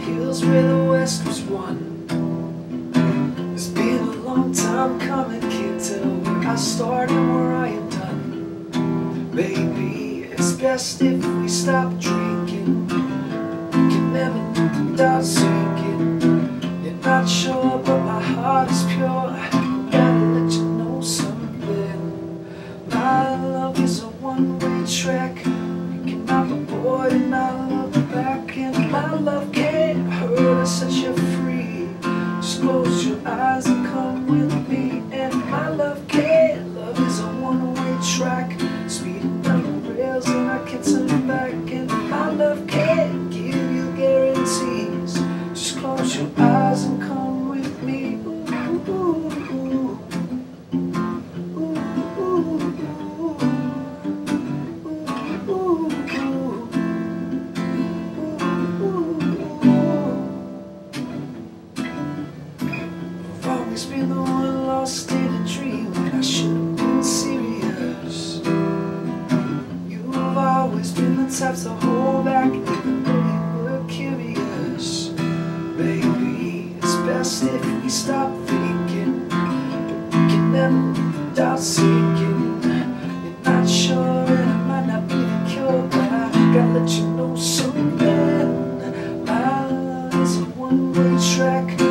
hills where the West was won. It's been a long time coming, can't tell where I start and where I am done. Maybe it's best if we stop drinking. We can never stop sinking. You're not sure, but my heart is pure. Gotta let you know something. My love is a one-way track. You cannot avoid and I love you back. And my love can't hurt us, set you free. Just close your eyes and come with me. And my love can't. Love is a one-way track. Speeding down the rails and I can't turn back. And my love can't give you guarantees. Just close your eyes and come with me. Ooh, ooh, ooh. Always been the one lost in a dream when I should have been serious. You've always been the type to hold back even though you were curious. Maybe it's best if we stop thinking, but we can never stop seeking. You're not sure and it might not be the cure, but I gotta let you know something. My love is a one-way track.